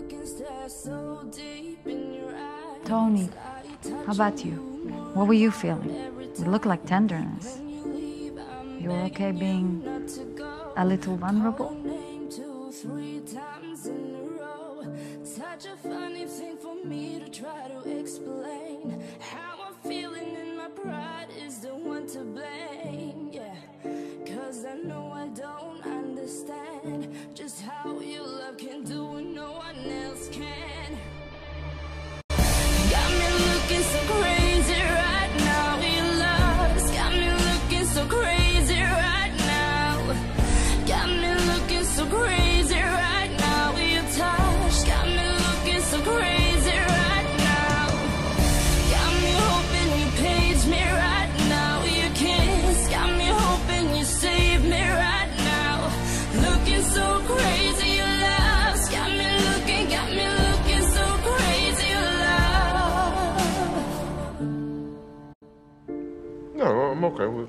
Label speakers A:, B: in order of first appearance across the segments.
A: Tony, how about you? What were you feeling? You look like tenderness. You were okay being a little vulnerable?
B: Such a funny thing for me to try to explain. How I'm feeling and my pride is the one to blame. Yeah, 'cause I know I don't understand just how your love can do what no one else can. Got me looking so crazy right now. Your love's got me looking so crazy right now. Got me looking so crazy right now. Your touch got me looking so crazy right now. Got me hoping you page me right now. Your kiss got me hoping you save me right now. Looking so crazy, your love's got me looking so crazy, your love.
C: No, I'm okay with it.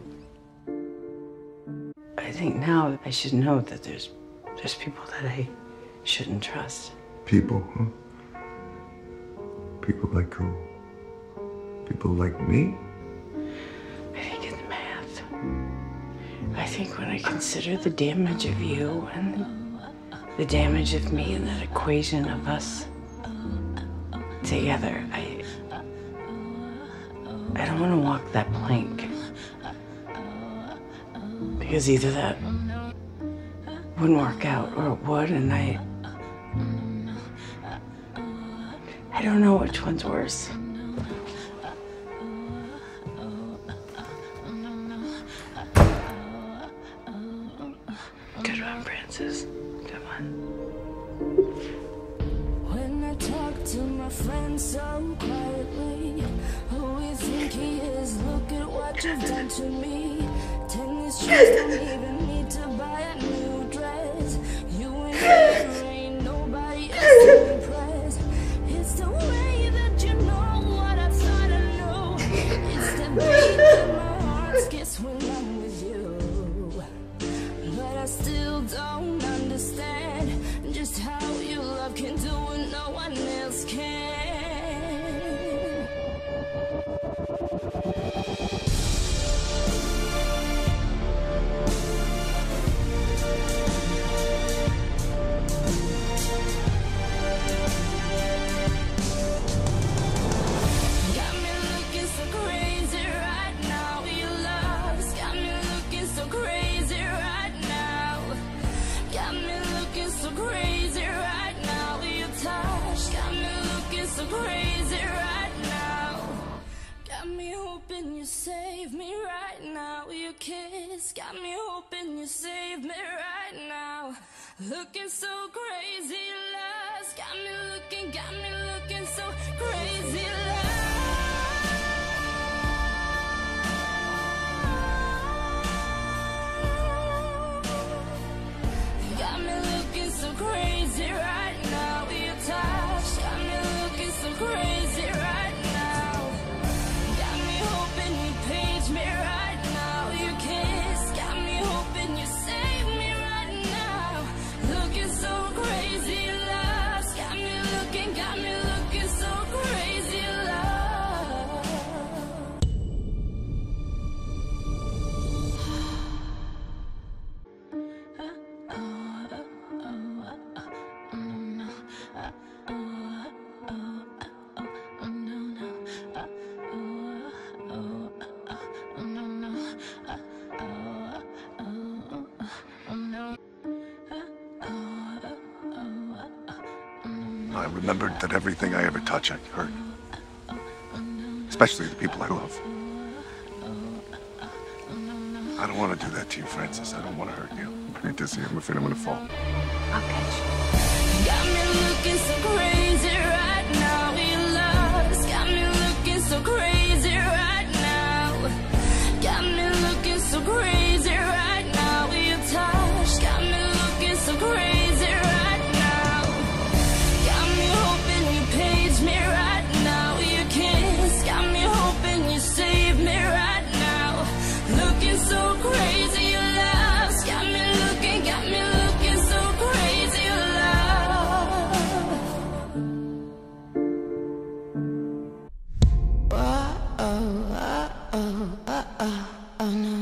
D: I think now I should know that there's people that I shouldn't trust.
C: People, huh? People like who? People like me?
D: I think it's math. I think when I consider the damage of you and the damage of me and that equation of us together, I don't want to walk that plank. Because either that wouldn't work out or it would, and I don't know which one's worse. Good one, Francis. Good one.
B: When I talk to my friends so quietly, who you think he is? Look at what you've done to me. Tennis shoes don't even need to buy a new dress. You and me, ain't nobody else to impress. It's the way that you know what I thought I knew. It's the beat that my heart gets when I'm with you. But I still don't understand just how your love can do what no one else can. Got me looking so crazy right now. Your love's got me looking so crazy right now. Got me looking so crazy right now. Your touch got me looking so crazy right now. Got me hoping you save me right now. Your kiss got me hoping you save me right now. Looking so crazy, love's got me looking so crazy, love. Got me looking so crazy right now. Your touch got me looking so crazy right now. Got me hoping you page me right now. Your kiss got me hoping you save me right now. Looking so crazy, love's got me looking so crazy, love.
C: I remembered that everything I ever touch, I hurt. Especially the people I love. I don't want to do that to you, Francis. I don't want to hurt you. I'm dizzy. I'm afraid I'm going to fall.
A: I'll catch you.
B: Got me looking so crazy right now. Your love's got me looking so crazy right now. Got me looking so crazy right now. Your touch got me looking so crazy right now. Got me hoping you page me right now. Your kiss got me hoping you save me right now. Looking so crazy, your love's got me looking so crazy, your love. oh no.